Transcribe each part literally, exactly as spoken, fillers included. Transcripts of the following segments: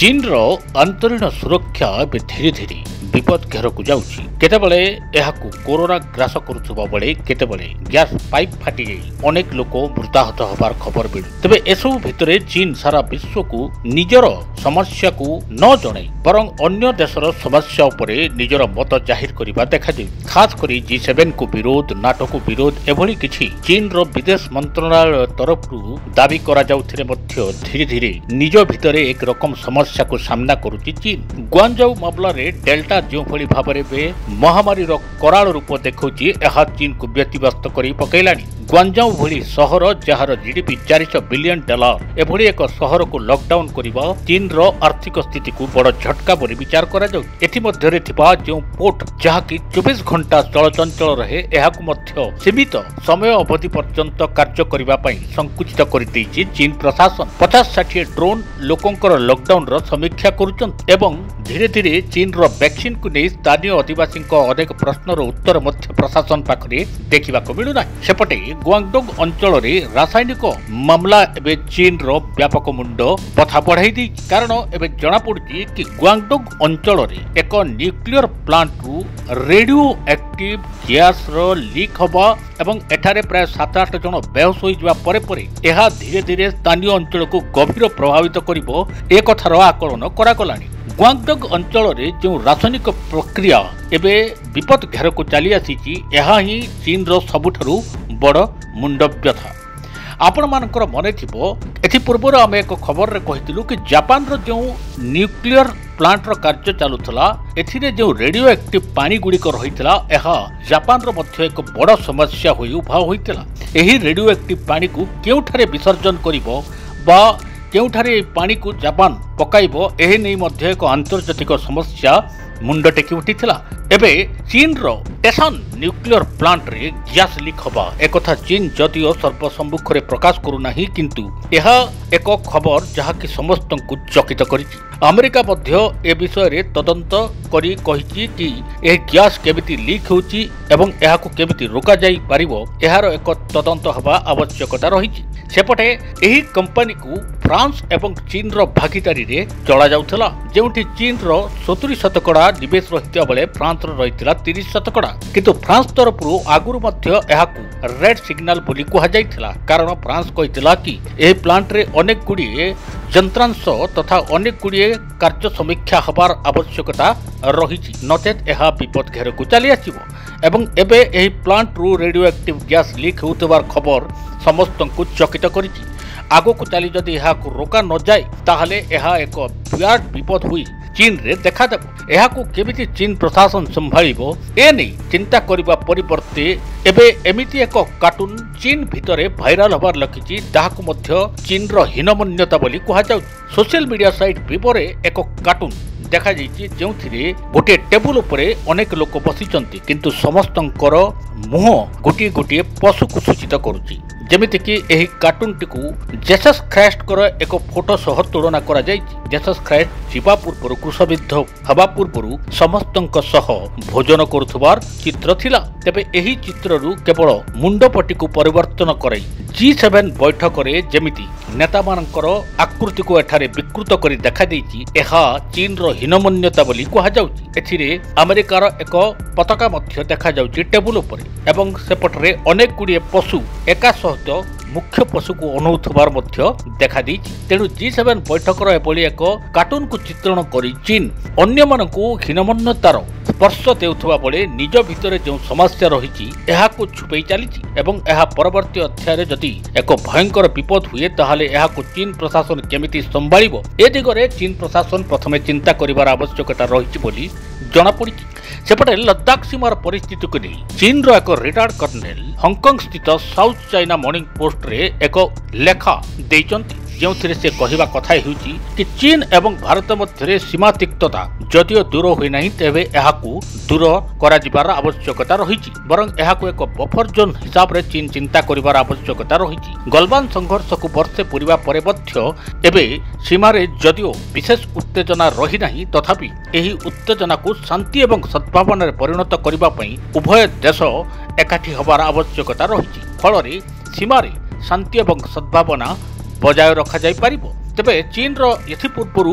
चीनर आंतरिक सुरक्षा ए धीरे धीरे विपद घेर को जाउछि। केतेबेले एहाकु कोरोना ग्रास करुवा बेले केतेबेले गैस पाइप फाटी जाई अनेक लोक मृताहत होबार खबर मिलु। तेबे एसबु भितरे चीन सारा विश्व को निजर समस्या को न जणाई बरं अन्य देशर समस्या उपरे निजर मत जाहिर करिबा देखा जाय। खास करी जी सेवन को विरोध नाटो को विरोध एभली किछि चीन रो विदेश मंत्रालय तरफरु दाबी करा जाउथिरे मध्य धीरे धीरे निज भितरे एक रकम समस्या को सामना करुछि चीन। ग्वांगझौ मामला रे डेल्टा जो भली भाबरे बे महामारी रो कराल रूप देखौछि एहा चीन को व्यतिव्यस्त करी पकैलानी। ग्वांगझौ भली शहर जहार जीडीपी चार सौ बिलियन डॉलर एभली एक शहर को लॉकडाउन करिबा चीन रो आर्थिक स्थिति को बड़ झटका बोली विचार करा जाउ। एथि मध्यरे थिबा जो पोर्ट जहा कि चौबीस घंटा चलचंचल रहे एहाकु मध्य सीमित समय अवधि पर्यंत कार्य करिबा पई संकुचित करि दैछि चीन प्रशासन। पचास साठ ड्रोन लोकंकर लॉकडाउन रो समीक्षा करुछन एवं धीरे धीरे चीन रो वैक्सीन को नहीं स्थानीय आदिवासी अनेक प्रश्नर उत्तर मध्य प्रशासन पाखरे देखा मिलूना। सेपटे ग्वांगडों अंचल में रासायनिक मामला एवं चीन रो व्यापक मुंड पथा बढ़ाई दी। कारण एवं जना पड़ी कि ग्वांगडों अंचल में एक न्यूक्लियर प्लांट रु रेडियो एक्टिव गैस रो लीक हवा एवं एठारे प्राय सात आठ जन बेहोश हो जावा परे परे यह धीरे धीरे स्थानीय अंचल को गभीर प्रभावित करिबो ए कथार आकलन करागलानी। ग्वांगडों अंचल में जो रासायनिक प्रक्रिया एबे विपद घेर को चली आसी यह ही चीन रो सबुठारु बड़ मुंडव्यथा। आपण मानकर मने थिबो एथि पूर्वर आम एक खबर रे कहितलु कि जापान रो जो न्यूक्लियर प्लांट रो कार्य चालुथला एथिरे जो रेडियो एक्टिव पानी गुड़िक रहितला एहा जापान रो मध्य एक बड़ समस्या होई उभा होइतला। एही रेडियो एक्टिव पानी को केउठारे विसर्जन करिवो बा केउठारे पानी को जापान पकाइबो एही नै मध्य एक आंतर्जातिक समस्या मुंड टेकी उठिथिला। एबे चीन रो टेसन न्यूक्लियर प्लांट रे गैस लीक हवा एक कथा चीन जदिओ सर्वसम्मुख रे प्रकाश करू नाही किंतु यह एक खबर जहा कि समस्त को चकित करिछि। अमेरिका मध्य ए विषय रे तदंत करी कहिछि कि ए गैस केमिति लीक होछि एवं एहा को केमिति रोका जाई पारिबो एहार एक तदंत हवा आवश्यकता रहिछि। सेपटे एही कंपनी को फ्रांस एवं चीन रो भागीदारी रे चला जाउथला जेउठी चीन रो सत्तर शतकड़ा निवेश रहिता बेले फ्रांस रो रहितला तीस शतकड़ा किंतु फ्रांस तरफरु आगुरु मध्य एहाकु रेड सिग्नल बोली कुहा जाइथिला। कारण फ्रांस कहितला कि एही प्लांट रे अनेक गुड़िए यंत्रांश तथा अनेक गुड़िए कार्य समीक्षा हबार आवश्यकता रहिछि नचेत एहा विपद घेर को चली आसिबो। एवं एबे एही प्लांट रु रेडियो एक्टिव गैस लीक होतबार खबर समस्त को चकित करिछि। आगो को चली जदि एहा को रोका न जाय ताहले एहा एक विराट विपद हुई चीन रे देखा देबो। एहा को केमिति चीन प्रशासन संभाळिबो ए नै चिंता करिबा परिवर्ते एबे एमिति एक कार्टून चीन भितरे भाइराल होबार लखिछि ताहाकु मध्य चीन रो हीनमन्यता बोली कुहा जाउ। सोशल मीडिया साइट विवरे एक कार्टून देखा जाइछि जेउथिरे गोटे टेबुल उपरे अनेक लोक बसिचंती किंतु समस्तंकर मुह गोटे गोटे पशु को सूचित करुछि। जेमिति कि एही कार्टून टिकु जेसस ख्राइस्ट कर एक फोटो सह तुलना करा जाइछि। जेसस ख्राइस्ट जीवा पूर्व क्रूसबिद्ध हवा पूर्व समस्तंक सह भोजन करुथबार चित्र थिला। तेबे एही चित्ररु केवल मुंडपट्टी को परिवर्तन कराई जी सेवन बैठक रे जेमिति नेता मानकर आकृति को एठारे विकृत करी देखा देइछि एहा चीन रो हीनमन्यता बोली कुहा जाउछि। एथिरे अमेरिकार एक पताका मध्य देखा जाउछि टेबुल उपरे एवं सेपटरे अनेक गुड़िए पशु एका सहित मुख्य पशु को अनौथबार मध्य देखा देइछि। तेणु जी सेवन बैठकर एभली एक कार्टून को चित्रण करी चीन अन्य मानकु हीनमन्यतार स्पर्श देउथबा बेले निज भितरे जो समस्या रहिछि एहा को छुपै चलिछि एवं एहा परवर्ती अध्याय रे जदि एक भयंकर विपद हुए ताहाले एहा को चीन प्रशासन केमिति संभाळिबो ए दिगरे चीन प्रशासन प्रथमे चिंता करिवार आवश्यकता रहिछि बोली जणा पड़िछि। सेपटे लद्दाख सीमार परिस्थिति को नहीं चीन रो एक रिटायर्ड कर्नेल हांगकांग स्थित साउथ चाइना मॉर्निंग पोस्ट रे एक लेखा देइचंती जेउथिरे से कहिबा कथा हेउची कि चीन एवं भारत मध्य सीमा तिक्तता जदिओ दूर होई नाही तेबे एहाकू दूर करा जिबार आवश्यकता रहिछि बरं एहाकू एक बफर जोन हिसाब रे चीन चिंता करिबार आवश्यकता रहिछि। गलवान संघर्ष को वर्षे पूरिबा परे मध्य एबे सीमा रे जदिओ विशेष उत्तेजना रही नाही तथापि एही उत्तेजना को शांति एवं सद्भावना रे परिणत करिबा पई उभय देश एकाठी हबार आवश्यकता रहिछि। फलरे सीमा रे शांति एवं सद्भावना बजाय रखा जाई पारिबो। तेबे चीन रो एथि पूर्वरु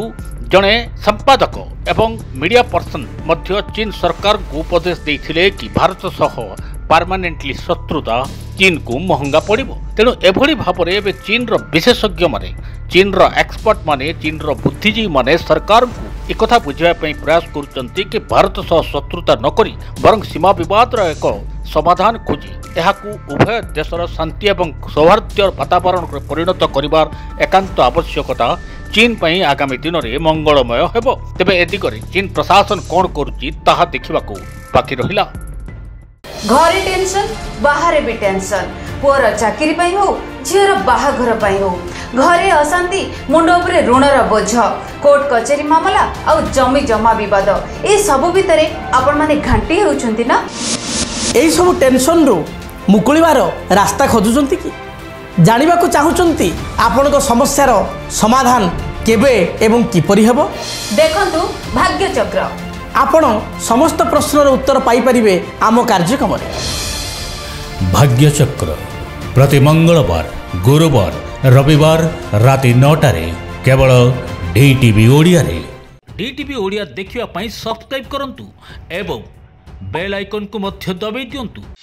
जड़े संपादक एवं मीडिया पर्सन मध्य चीन सरकार को उपदेश देते कि भारत सह परमानेंटली शत्रुता चीन को महंगा पड़ो। तेणु एभली भाव में चीन रो विशेषज्ञ माने चीन रो एक्सपर्ट माने चीन रो बुद्धिजीवी माने सरकार को एक बुझाई प्रयास करुचंती कि भारत सह शत्रुता नकरी बरं सीमा विवाद रो एक समाधान खोजी यहाकू उभय देशर शांति एवं सौहार्द्य वातावरण परिणत करिवार एकांत आवश्यकता चीन पई आगामी दिन में मंगलमय हेबो। तेबे ए दिगरे चीन प्रशासन कौन करुची ताहा देखिबाकू बाकी रहिला। घरे टेंशन बाहर भी टेंशन पुअर चाकरी पाई हो झीर बाहाघर पाई हो घरे अशांति मुंड उपरे ऋणर बोझ कोर्ट कचेरी मामला आ जमी जमा विवाद ए सब भितर आपण माने घांटी होउछंती ना। एई सब टेंशन रो मुकुलिबार रास्ता खोजुचंती कि जानिबा को चाहुचंती आपण को समस्यार समाधान केबे एवं किपरि हेबो। देखंतु भाग्य चक्र आपण समस्त प्रश्नर उत्तर पाई परिबे आम कार्यक्रम रे। भाग्य चक्र प्रति मंगलवार गुरुवार रविवार राति नौटा रे केवल डीटीवी ओडिया रे। डीटीवी ओडिया देखिवा पई सब्सक्राइब करंतु एवं बेल आइकन को मध्य दबाई दियंतु।